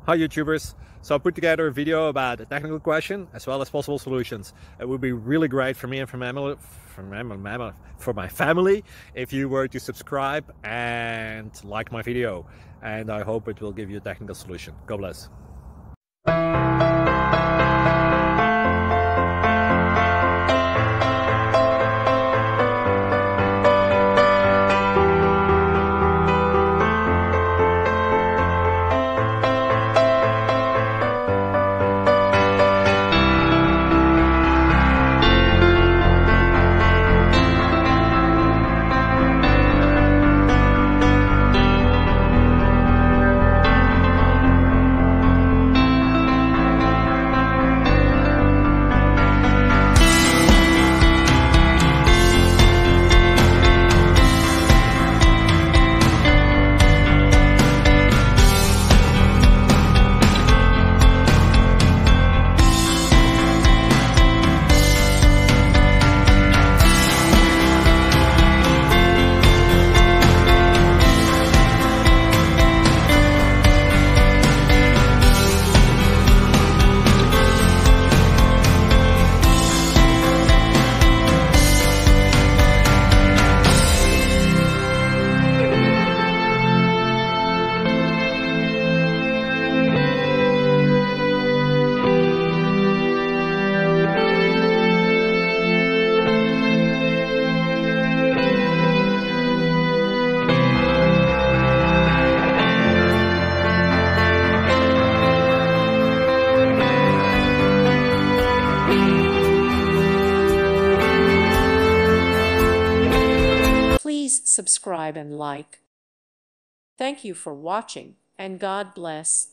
Hi YouTubers! So I put together a video about a technical question as well as possible solutions. It would be really great for me and for my family if you were to subscribe and like my video, and I hope it will give you a technical solution. God bless. Please subscribe and like. Thank you for watching, and God bless.